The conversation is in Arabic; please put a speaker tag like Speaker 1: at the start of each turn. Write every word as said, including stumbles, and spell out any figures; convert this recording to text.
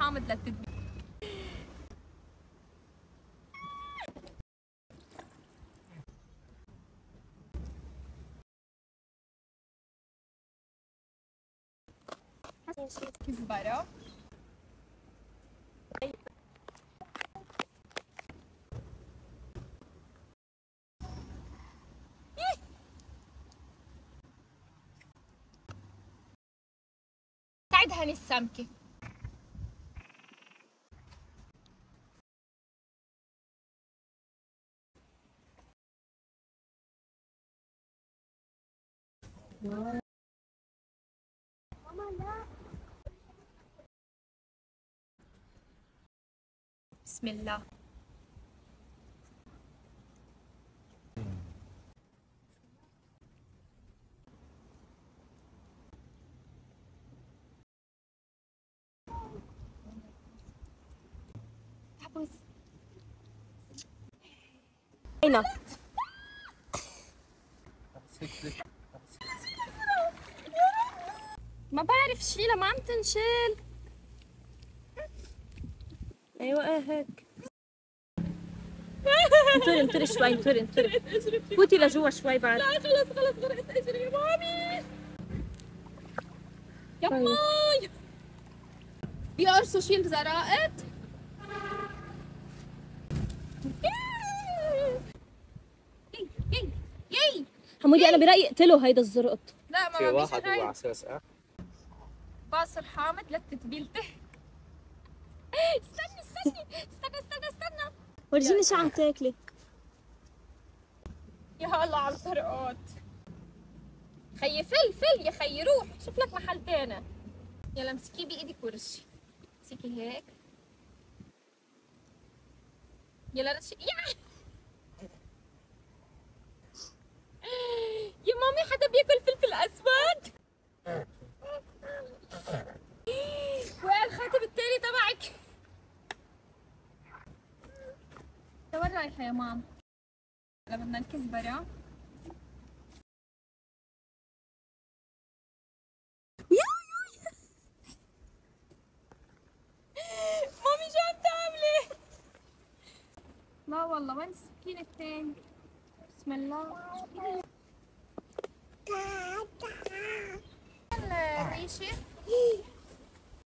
Speaker 1: حامض للتتبيل. كزبرة، ساعد هني السمكة. بسم الله. حبوس هنا. ما بعرف شيلها، ما عم تنشل. ايوه ايه هيك. انطري انطري شوي، انطري انطري. فوتي لجوا شوي بعد. لا خلص خلص غرقت. اجري يا مامي. يماي بيقرصوا شيل زرائط. يي يي يي
Speaker 2: حمودي انا برايي اقتله هيدا الزرقط.
Speaker 1: لا ما
Speaker 3: في
Speaker 1: ما
Speaker 3: واحد هو على اساس اه
Speaker 1: باصر حامض للتتبيلته. استني استني استنى استنى استنى.
Speaker 2: ورجيني شو عم تاكلي.
Speaker 1: يا الله على الزرقاط. خيي فل فل يا خيي روح شوف لك محل تاني. يلا امسكيه بايدك ورشي. امسكي هيك. يلا رشي. يا يا مامي حدا بياكل فلفل اسود. وين الخاتم التاني تبعك؟ وين رايحة يا مام؟ هلا بدنا الكزبرة. مامي شو عم تعملي؟ لا والله وين السكينة التاني؟ بسم الله. الريشة